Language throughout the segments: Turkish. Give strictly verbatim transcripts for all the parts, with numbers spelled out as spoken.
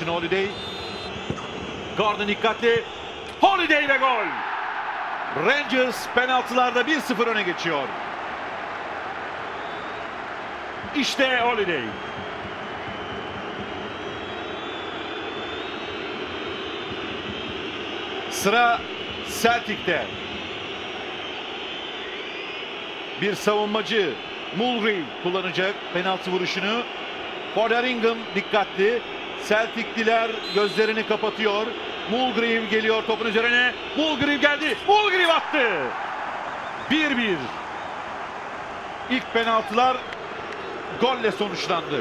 Jason Holiday. Gordon dikkatli. Holiday ve gol. Rangers penaltılarda bir sıfır öne geçiyor. İşte Holiday. Sıra Celtic'te. Bir savunmacı Mulgrew kullanacak penaltı vuruşunu. Fotheringham dikkatli. Celtic'liler gözlerini kapatıyor. Mulgrew geliyor topun üzerine. Mulgrew geldi. Mulgrew attı. bir bir. İlk penaltılar golle sonuçlandı.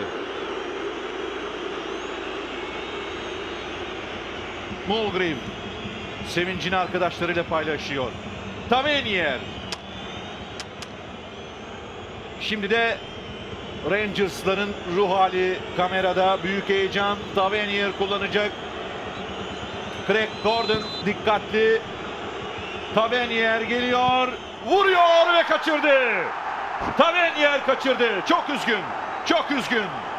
Mulgrew sevincini arkadaşlarıyla paylaşıyor. Tavernier. Şimdi de Rangers'ların ruh hali kamerada. Büyük heyecan. Tavernier kullanacak. Craig Gordon dikkatli. Tavernier geliyor. Vuruyor ve kaçırdı. Tavernier kaçırdı. Çok üzgün. Çok üzgün.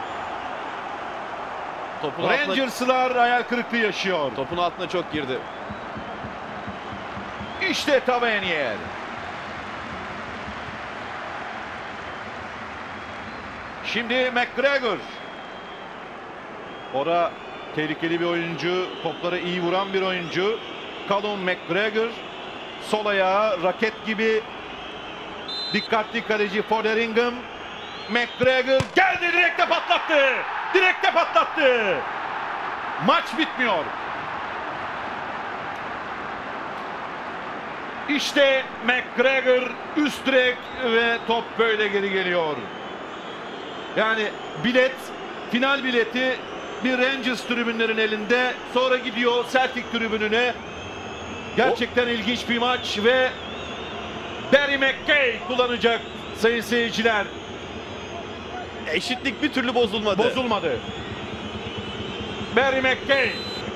Topun Rangers'lar altına... hayal kırıklığı yaşıyor. Topun altına çok girdi. İşte Tavernier. Şimdi McGregor. Ora tehlikeli bir oyuncu. Toplara iyi vuran bir oyuncu. Callum McGregor. Sol ayağı raket gibi. Dikkatli kaleci Fotheringham. McGregor geldi, direkte patlattı. Direkte patlattı. Maç bitmiyor. İşte McGregor üst direk ve top böyle geri geliyor. Yani bilet, final bileti bir Rangers tribünlerin elinde. Sonra gidiyor Celtic tribününe. Gerçekten o... ilginç bir maç ve Barry McKay kullanacak sayın seyirciler. Eşitlik bir türlü bozulmadı. Bozulmadı. Barry McKay.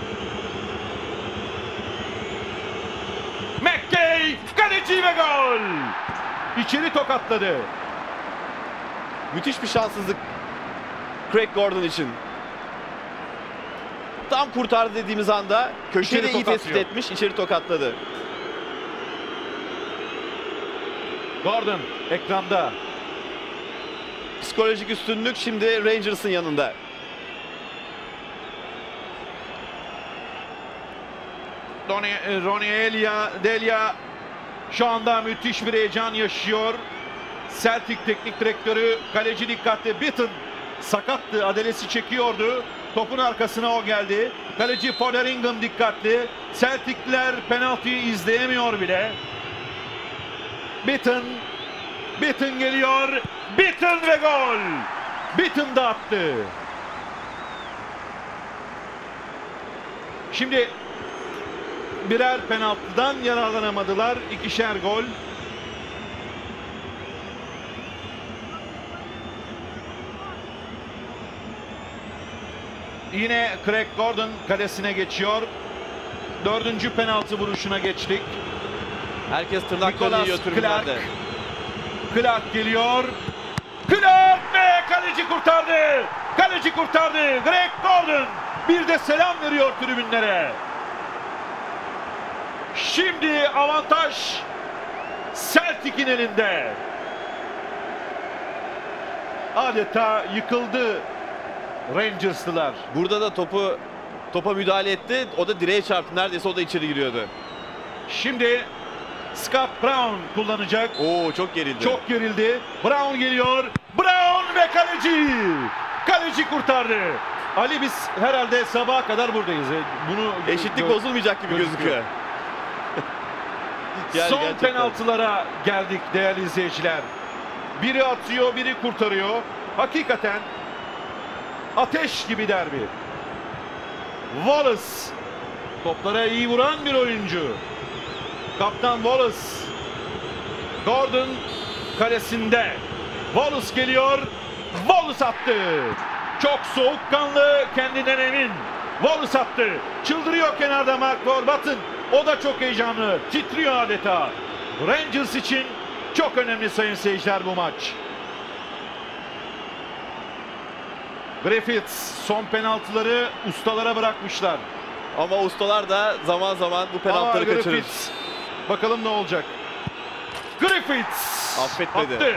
McKay kaleci ve gol. İçeri tokatladı. Müthiş bir şanssızlık Craig Gordon için. Tam kurtardı dediğimiz anda köşeyi de iyi tespit etmiş, içeri tokatladı. Gordon ekranda. Psikolojik üstünlük şimdi Rangers'ın yanında. Ronnie Elia, Delia şu anda müthiş bir heyecan yaşıyor. Celtic teknik direktörü, kaleci dikkatli. Bitton sakattı, adelesi çekiyordu. Topun arkasına o geldi. Kaleci Fotheringham dikkatli. Celtic'ler penaltıyı izleyemiyor bile. Bitton, Bitton geliyor. Bitton ve gol. Bitton da attı. Şimdi birer penaltıdan yararlanamadılar. İkişer gol. Yine Craig Gordon kalesine geçiyor. Dördüncü penaltı vuruşuna geçtik. Herkes tırnaklarını yiyor tribünlerde. Clark. Clark geliyor. Clark ve kaleci kurtardı. Kaleci kurtardı. Craig Gordon bir de selam veriyor tribünlere. Şimdi avantaj Celtic'in elinde. Adeta yıkıldı Rangers'lılar. Burada da topu topa müdahale etti. O da direğe çarptı. Neredeyse o da içeri giriyordu. Şimdi Scott Brown kullanacak. Oo, çok gerildi. Çok gerildi. Brown geliyor. Brown ve kaleci. Kaleci kurtardı. Ali, biz herhalde sabaha kadar buradayız. Bunu eşitlik bozulmayacak gibi gözüküyor. Yani son gerçekten penaltılara geldik değerli izleyiciler. Biri atıyor, biri kurtarıyor. Hakikaten ateş gibi derbi. Wallace toplara iyi vuran bir oyuncu. Kaptan Wallace. Gordon kalesinde. Wallace geliyor. Wallace attı. Çok soğukkanlı, kendinden emin. Wallace attı. Çıldırıyor kenarda Mark Warburton. O da çok heyecanlı. Titriyor adeta. Rangers için çok önemli sayın seyirciler bu maç. Griffiths son penaltıları ustalara bırakmışlar. Ama ustalar da zaman zaman bu penaltıları Aa, kaçırır. Griffiths. Bakalım ne olacak. Griffiths affetmedi. attı.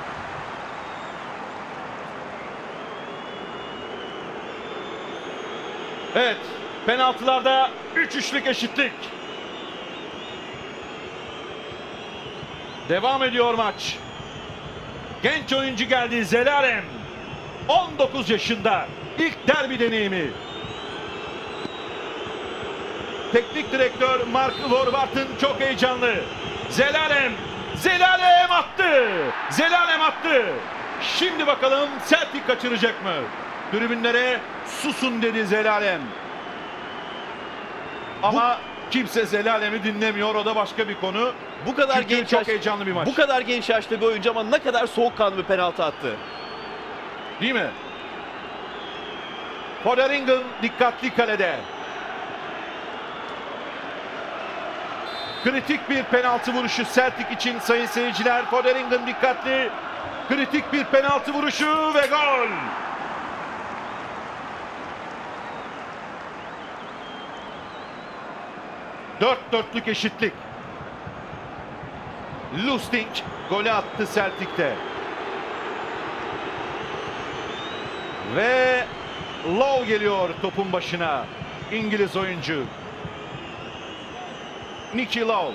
Evet, penaltılarda üç üçlük eşitlik. Devam ediyor maç. Genç oyuncu geldi, Zelalem. on dokuz yaşında. İlk derbi deneyimi. Teknik direktör Mark Warburton çok heyecanlı. Zelalem. Zelalem attı. Zelalem attı. Şimdi bakalım Celtic kaçıracak mı? Tribünlere susun dedi Zelalem. Ama bu, kimse Zelalem'i dinlemiyor. O da başka bir konu. Bu kadar Çünkü genç çok yaş, heyecanlı bir maç. Bu kadar genç yaşta bir oyuncu ama ne kadar soğukkanlı bir penaltı attı. Değil mi? Fotheringham dikkatli kalede. Kritik bir penaltı vuruşu Celtic için sayın seyirciler. Fotheringham dikkatli. Kritik bir penaltı vuruşu ve gol. Dört dörtlük eşitlik. Lustig golü attı Celtic'te. Ve Lowe geliyor topun başına. İngiliz oyuncu. Nicky Lowe.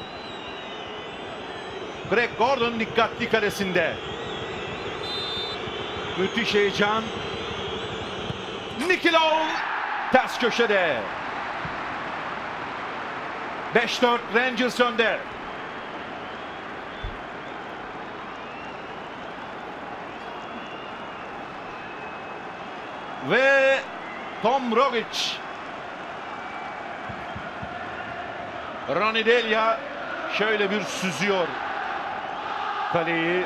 Greg Gordon dikkatli kalesinde. Müthiş heyecan. Nicky Lowe ters köşede. beş dört Rangers önde. Ve Tom Rogic. Ronny Delia şöyle bir süzüyor kaleyi.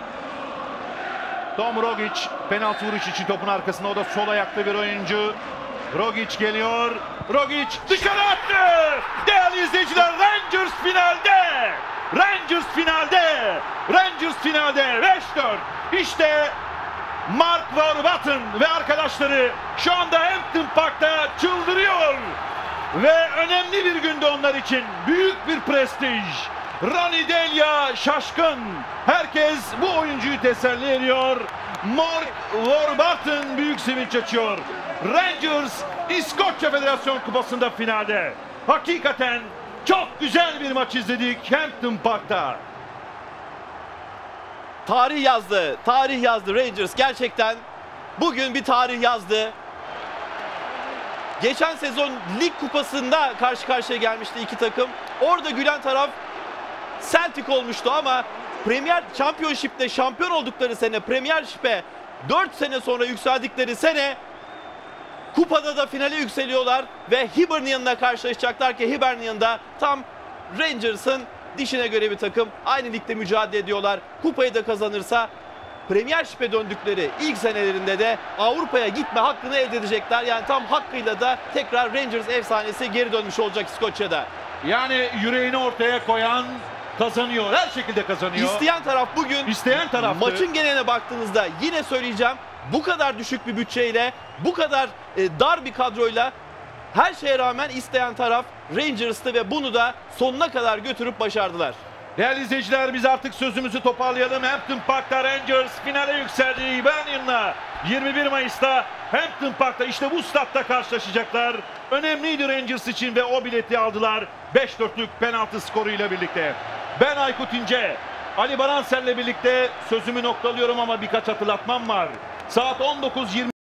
Tom Rogic penaltı vuruş için topun arkasında, o da sol ayaklı bir oyuncu. Rogic geliyor. Rogic dışarı attı. Değerli izleyiciler, Rangers finalde. Rangers finalde. Rangers finalde beş dört. İşte Mark Warburton ve arkadaşları şu anda Hampden Park'ta çıldırıyor. Ve önemli bir günde onlar için. Büyük bir prestij. Ronny Delia şaşkın. Herkes bu oyuncuyu teselli ediyor. Mark Warburton büyük sevinç açıyor. Rangers İskoçya Federasyon Kupası'nda finalde. Hakikaten çok güzel bir maç izledik Hampden Park'ta. Tarih yazdı. Tarih yazdı Rangers. Gerçekten bugün bir tarih yazdı. Geçen sezon lig kupasında karşı karşıya gelmişti iki takım. Orada gülen taraf Celtic olmuştu ama Premier Championship'te şampiyon oldukları sene, Premiership'e dört sene sonra yükseldikleri sene kupada da finale yükseliyorlar ve Hibernian'la karşılaşacaklar ki Hibernian'da tam Rangers'ın dişine göre bir takım. Aynı ligde mücadele ediyorlar. Kupayı da kazanırsa Premiership'e döndükleri ilk senelerinde de Avrupa'ya gitme hakkını elde edecekler. Yani tam hakkıyla da tekrar Rangers efsanesi geri dönmüş olacak İskoçya'da. Yani yüreğini ortaya koyan kazanıyor. Her şekilde kazanıyor. İsteyen taraf bugün. İsteyen taraftı. Maçın geneline baktığınızda yine söyleyeceğim. Bu kadar düşük bir bütçeyle, bu kadar e, dar bir kadroyla her şeye rağmen isteyen taraf Rangers'tı ve bunu da sonuna kadar götürüp başardılar. Değerli izleyiciler, biz artık sözümüzü toparlayalım. Hampden Park'ta Rangers finale yükseldi. Hibernian'la yirmi bir Mayıs'ta Hampden Park'ta, işte bu statta karşılaşacaklar. Önemliydi Rangers için ve o bileti aldılar. beş dörtlük penaltı skoruyla birlikte. Ben Aykut İnce, Ali Baransel'le birlikte sözümü noktalıyorum ama birkaç hatırlatmam var. Saat on dokuz yirmi